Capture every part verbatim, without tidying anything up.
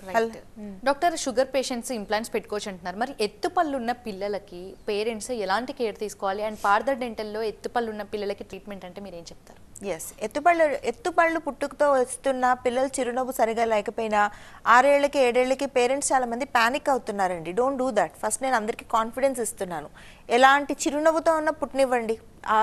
Right doctor sugar patients implants పెట్టుకోవచ్చు అంటున్నారు మరి ఎత్తుపళ్ళు ఉన్న పిల్లలకి పేరెంట్స్ ఎలాంటి కేర్ తీసుకోవాలి అండ్ పార్థ డెంటల్లో ఎత్తుపళ్ళు ఉన్న పిల్లలకి ట్రీట్మెంట్ అంటే మీరు ఏం చెప్తారు ఎస్ ఎత్తుపళ్ళు ఎత్తుపళ్ళు పుట్టుకతో వస్తున్న పిల్లలు చిరునవ్వు సరిగా లేకపోయినా ఆరేళ్లకి ఏడేళ్లకి పేరెంట్స్ చాలా మంది ప్యానిక్ అవుతున్నారండి డోంట్ డూ దట్ ఫస్ట్ నేను అందరికీ కాన్ఫిడెన్స్ ఇస్తున్నాను ఎలాంటి చిరునవ్వుతో ఉన్న పుట్టినివ్వండి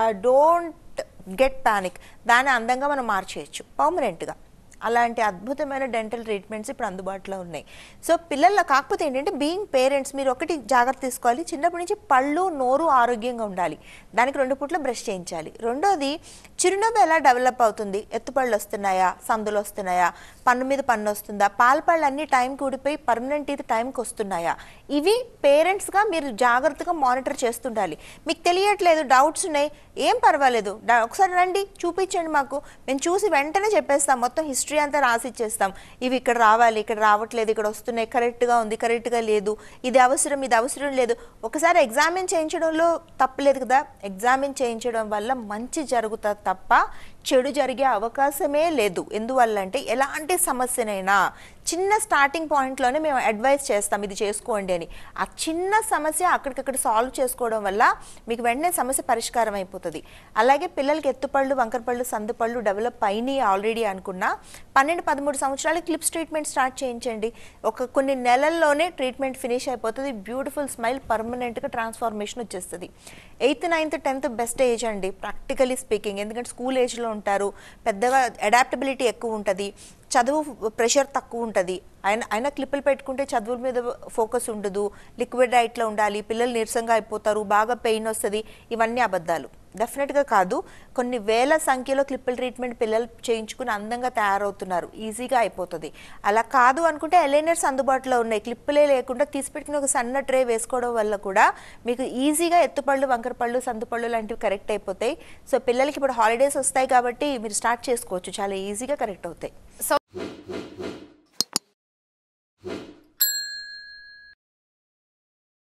డోంట్ గెట్ ప్యానిక్ దాన్ని అందంగా మనం మార్చేయచ్చు పర్మనెంట్గా అలాంటి అద్భుతమైన డెంటల్ ట్రీట్మెంట్స్ ఇప్పుడు అందుబాటులో ఉన్నాయి సో పిల్లల్లో కాకపోతే ఏంటంటే బీయింగ్ పేరెంట్స్ మీరు ఒకటి జాగ్రత్త తీసుకోవాలి చిన్నప్పటి నుంచి పళ్ళు నోరు ఆరోగ్యంగా ఉండాలి దానికి రెండు పూట్ల బ్రష్ చేయించాలి రెండోది చిరునవ్వు ఎలా డెవలప్ అవుతుంది ఎత్తుపళ్ళు వస్తున్నాయా సందులు వస్తున్నాయా పన్ను మీద పన్ను వస్తుందా పాలపళ్ళు అన్ని టైంకి ఊడిపోయి పర్మనెంట్ ఇది టైంకి వస్తున్నాయా ఇవి పేరెంట్స్గా మీరు జాగ్రత్తగా మానిటర్ చేస్తుండాలి మీకు తెలియట్లేదు డౌట్స్ ఉన్నాయి ఏం పర్వాలేదు ఒకసారి రండి చూపించండి మాకు మేము చూసి వెంటనే చెప్పేస్తాం మొత్తం హిస్టరీ అంతా రాసి ఇచ్చేస్తాం ఇవి ఇక్కడ రావాలి ఇక్కడ రావట్లేదు ఇక్కడ వస్తున్నాయి కరెక్ట్గా ఉంది కరెక్ట్గా లేదు ఇది అవసరం ఇది అవసరం లేదు ఒకసారి ఎగ్జామిన్ చేయించడంలో తప్పలేదు కదా ఎగ్జామిన్ చేయించడం వల్ల మంచి జరుగుతుంది తప్ప చెడు జరిగే అవకాశమే లేదు ఎందువల్ల అంటే ఎలాంటి సమస్యనైనా చిన్న స్టార్టింగ్ పాయింట్లోనే మేము అడ్వైస్ చేస్తాం ఇది చేసుకోండి అని ఆ చిన్న సమస్య అక్కడికక్కడ సాల్వ్ చేసుకోవడం వల్ల మీకు వెంటనే సమస్య పరిష్కారం అయిపోతుంది అలాగే పిల్లలకి ఎత్తుపళ్ళు వంకరపళ్ళు సందుపళ్ళు డెవలప్ అయినాయి ఆల్రెడీ అనుకున్నా పన్నెండు పదమూడు సంవత్సరాలకి క్లిప్స్ ట్రీట్మెంట్ స్టార్ట్ చేయించండి ఒక కొన్ని నెలల్లోనే ట్రీట్మెంట్ ఫినిష్ అయిపోతుంది బ్యూటిఫుల్ స్మైల్ పర్మనెంట్గా ట్రాన్స్ఫార్మేషన్ వచ్చేస్తుంది eighth ninth tenth best age అండి ప్రాక్టికలీ స్పీకింగ్ ఎందుకంటే స్కూల్ ఏజ్లో ఉంటారు పెద్దగా అడాప్టబిలిటీ ఎక్కువ ఉంటుంది చదువు ప్రెషర్ తక్కువ ఉంటుంది ఆయన ఆయన క్లిప్పులు పెట్టుకుంటే చదువుల మీద ఫోకస్ ఉండదు లిక్విడ్ డైట్లో ఉండాలి పిల్లలు నీరసంగా అయిపోతారు బాగా పెయిన్ వస్తుంది ఇవన్నీ అబద్ధాలు డెఫినెట్గా కాదు కొన్ని వేల సంఖ్యలో క్లిప్పుల ట్రీట్మెంట్ పిల్లలు చేయించుకుని అందంగా తయారవుతున్నారు ఈజీగా అయిపోతుంది అలా కాదు అనుకుంటే ఎలైనర్స్ అందుబాటులో ఉన్నాయి క్లిప్పులే లేకుండా తీసిపెట్టుకుని ఒక సన్న ట్రే వేసుకోవడం వల్ల కూడా మీకు ఈజీగా ఎత్తుపళ్ళు వంకరపళ్ళు సందుపళ్ళు లాంటివి కరెక్ట్ అయిపోతాయి సో పిల్లలకి ఇప్పుడు హాలిడేస్ వస్తాయి కాబట్టి మీరు స్టార్ట్ చేసుకోవచ్చు చాలా ఈజీగా కరెక్ట్ అవుతాయి.